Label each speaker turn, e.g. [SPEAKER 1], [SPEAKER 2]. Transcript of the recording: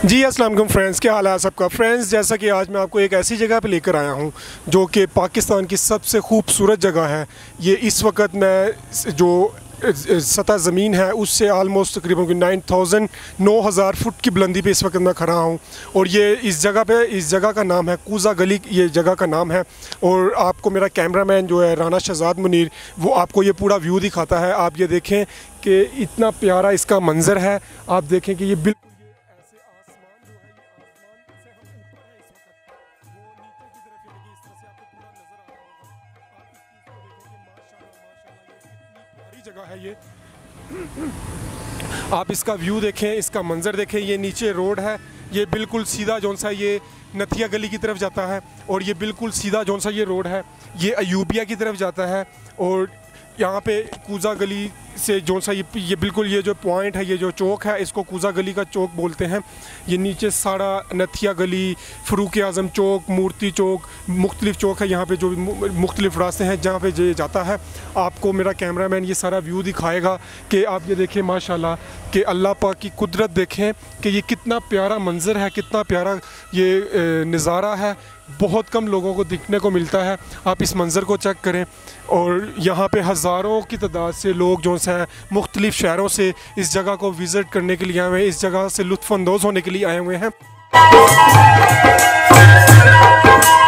[SPEAKER 1] जी अस्सलाम वालेकुम फ्रेंड्स, क्या हाल है सबका। फ्रेंड्स, जैसा कि आज मैं आपको एक ऐसी जगह पे लेकर आया हूँ जो कि पाकिस्तान की सबसे खूबसूरत जगह है। ये इस वक्त मैं जो सतह ज़मीन है उससे आलमोस्ट तकरीबन 9,000 फुट की बुलंदी पे इस वक्त मैं खड़ा हूँ। और ये इस जगह का नाम है कूज़ा गली, ये जगह का नाम है। और आपको मेरा कैमरामैन जो है राना शहजाद मुनीर, वो आपको ये पूरा व्यू दिखाता है। आप ये देखें कि इतना प्यारा इसका मंज़र है। आप देखें कि ये बिल्कुल जगह है ये। आप इसका व्यू देखें, इसका मंज़र देखें। ये नीचे रोड है, ये बिल्कुल सीधा जौन सा ये नथिया गली की तरफ जाता है। और ये बिल्कुल सीधा जौन सा ये रोड है ये अयूबिया की तरफ जाता है। और यहाँ पे कूज़ा गली से जौन सा ये बिल्कुल ये जो पॉइंट है, ये जो चौक है, इसको कूज़ा गली का चौक बोलते हैं। ये नीचे सारा नथिया गली, फ़रूक आज़म चौक, मूर्ति चौक, मुख्तलिफ़ चौक है। यहाँ पे जो मुख्तलिफ़ रास्ते हैं जहाँ पे ये जाता है, आपको मेरा कैमरामैन ये सारा व्यू दिखाएगा। कि आप ये देखें माशाल्लाह कि अल्लाह पाक की कुदरत देखें कि ये कितना प्यारा मंज़र है, कितना प्यारा ये नज़ारा है। बहुत कम लोगों को दिखने को मिलता है। आप इस मंज़र को चेक करें। और यहाँ पे हज़ारों की तादाद से लोग जो हैं मुख्तलिफ़ शहरों से इस जगह को विज़िट करने के लिए आए हुए हैं, इस जगह से लुत्फ़अंदोज़ होने के लिए आए हुए हैं।